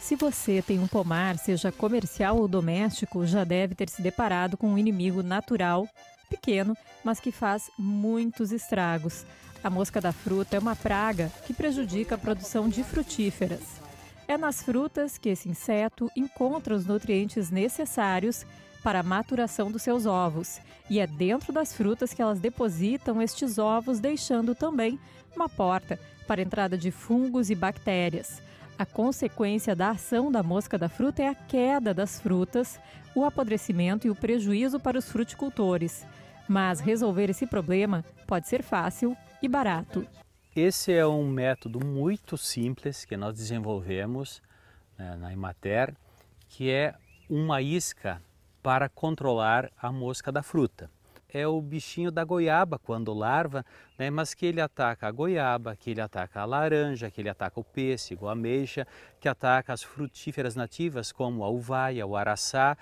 Se você tem um pomar, seja comercial ou doméstico, já deve ter se deparado com um inimigo natural, pequeno, mas que faz muitos estragos. A mosca da fruta é uma praga que prejudica a produção de frutíferas. É nas frutas que esse inseto encontra os nutrientes necessários para a maturação dos seus ovos. E é dentro das frutas que elas depositam estes ovos, deixando também uma porta para a entrada de fungos e bactérias. A consequência da ação da mosca da fruta é a queda das frutas, o apodrecimento e o prejuízo para os fruticultores. Mas resolver esse problema pode ser fácil e barato. Esse é um método muito simples que nós desenvolvemos na Emater, que é uma isca para controlar a mosca da fruta. É o bichinho da goiaba quando larva, mas que ele ataca a goiaba, que ele ataca a laranja, que ele ataca o pêssego, a ameixa, que ataca as frutíferas nativas como a uvaia, o araçá,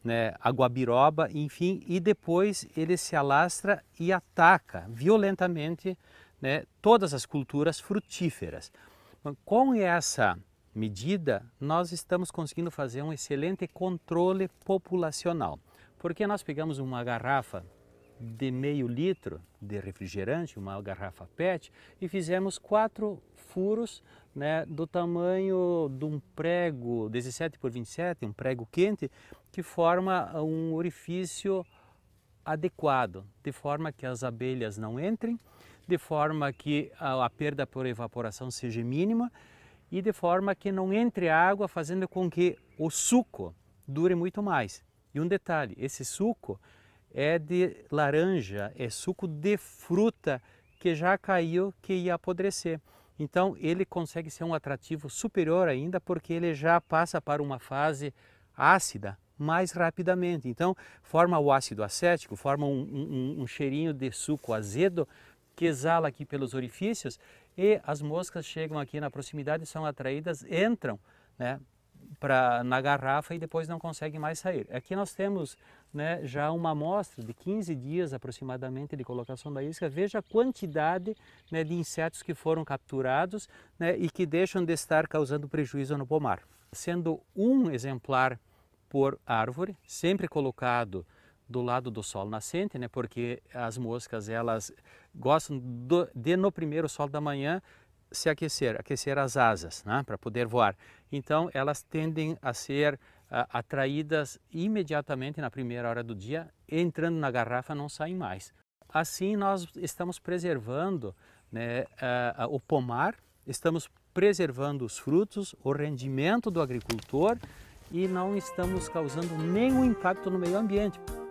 a guabiroba, enfim, e depois ele se alastra e ataca violentamente todas as culturas frutíferas. Com essa medida, nós estamos conseguindo fazer um excelente controle populacional, porque nós pegamos uma garrafa de meio litro de refrigerante, uma garrafa PET, e fizemos 4 furos do tamanho de um prego 17 por 27, um prego quente, que forma um orifício adequado, de forma que as abelhas não entrem, de forma que a perda por evaporação seja mínima e de forma que não entre água, fazendo com que o suco dure muito mais. E um detalhe, esse suco é de laranja, é suco de fruta que já caiu, que ia apodrecer. Então ele consegue ser um atrativo superior ainda, porque ele já passa para uma fase ácida mais rapidamente. Então forma o ácido acético, forma um cheirinho de suco azedo que exala aqui pelos orifícios, e as moscas chegam aqui na proximidade, são atraídas, entram na garrafa e depois não conseguem mais sair. Aqui nós temos já uma amostra de 15 dias aproximadamente de colocação da isca. Veja a quantidade de insetos que foram capturados e que deixam de estar causando prejuízo no pomar. Sendo um exemplar por árvore, sempre colocado do lado do sol nascente, porque as moscas elas gostam de no primeiro sol da manhã se aquecer as asas, para poder voar. Então elas tendem a ser atraídas imediatamente na primeira hora do dia, entrando na garrafa não saem mais. Assim nós estamos preservando o pomar, estamos preservando os frutos, o rendimento do agricultor, e não estamos causando nenhum impacto no meio ambiente.